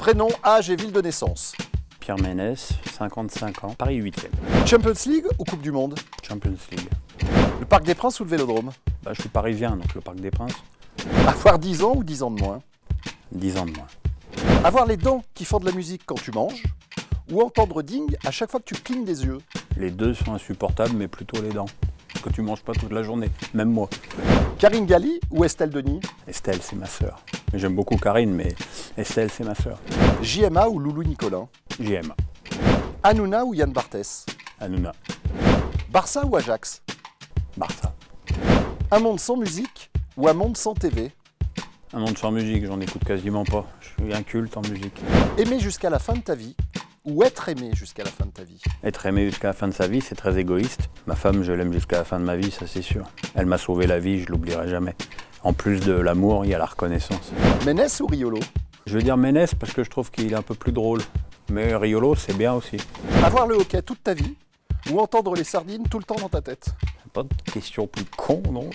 Prénom, âge et ville de naissance. Pierre Ménès, 55 ans, Paris 8e. Champions League ou Coupe du Monde? Champions League. Le Parc des Princes ou le Vélodrome? Je suis parisien, donc le Parc des Princes, Avoir 10 ans ou 10 ans de moins? 10 ans de moins. Avoir les dents qui font de la musique quand tu manges? Ou entendre ding à chaque fois que tu clignes des yeux? Les deux sont insupportables, mais plutôt les dents. Parce que tu manges pas toute la journée, même moi. Karine Galli ou Estelle Denis? Estelle, c'est ma sœur. J'aime beaucoup Karine, mais Estelle, c'est ma sœur. JMA ou Loulou Nicolin? JM. Hanouna ou Yann Barthès? Hanouna. Barça ou Ajax? Barça. Un monde sans musique ou un monde sans TV? Un monde sans musique, j'en écoute quasiment pas. Je suis inculte en musique. Aimer jusqu'à la fin de ta vie ou être aimé jusqu'à la fin de ta vie? Être aimé jusqu'à la fin de sa vie, c'est très égoïste. Ma femme, je l'aime jusqu'à la fin de ma vie, ça c'est sûr. Elle m'a sauvé la vie, je l'oublierai jamais. En plus de l'amour, il y a la reconnaissance. Ménès ou Riolo? Je veux dire Ménès parce que je trouve qu'il est un peu plus drôle. Mais Riolo, c'est bien aussi. Avoir le hockey toute ta vie ou entendre les sardines tout le temps dans ta tête? Pas de question plus con, non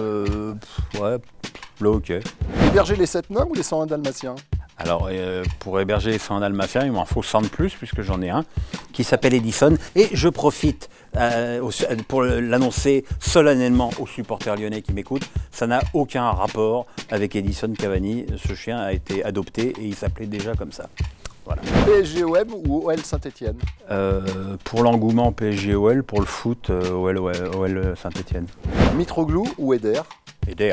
ouais, le hockey. Héberger les 7 gnomes ou les 101 dalmatiens? Alors, pour héberger les 100 dalmatiens, il m'en faut 100 de plus, puisque j'en ai un, qui s'appelle Edison. Et je profite pour l'annoncer solennellement aux supporters lyonnais qui m'écoutent. Ça n'a aucun rapport avec Edison Cavani. Ce chien a été adopté et il s'appelait déjà comme ça. Voilà. PSG-OM ou OL Saint-Etienne? Pour l'engouement PSG-OL, pour le foot, OL Saint-Etienne. Mitroglou ou Eder? Eder.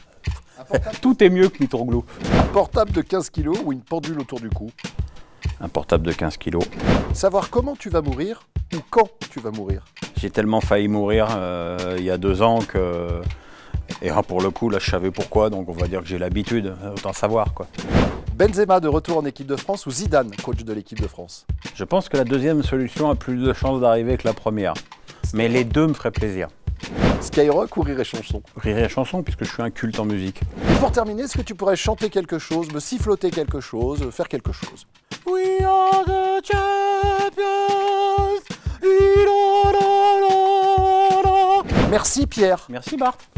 Tout est mieux que Mitroglou. Un portable de 15 kg ou une pendule autour du cou? Un portable de 15 kilos. Savoir comment tu vas mourir ou quand tu vas mourir? J'ai tellement failli mourir il y a 2 ans que... Et pour le coup, là, je savais pourquoi, donc on va dire que j'ai l'habitude, autant savoir, quoi. Benzema de retour en équipe de France ou Zidane, coach de l'équipe de France? Je pense que la deuxième solution a plus de chances d'arriver que la première. Mais les deux me feraient plaisir. Skyrock ou Rire et Chanson? Rire et chanson, puisque je suis un culte en musique. Et pour terminer, est-ce que tu pourrais chanter quelque chose, me siffloter quelque chose, faire quelque chose? We are the champions. Merci Pierre. Merci Bart.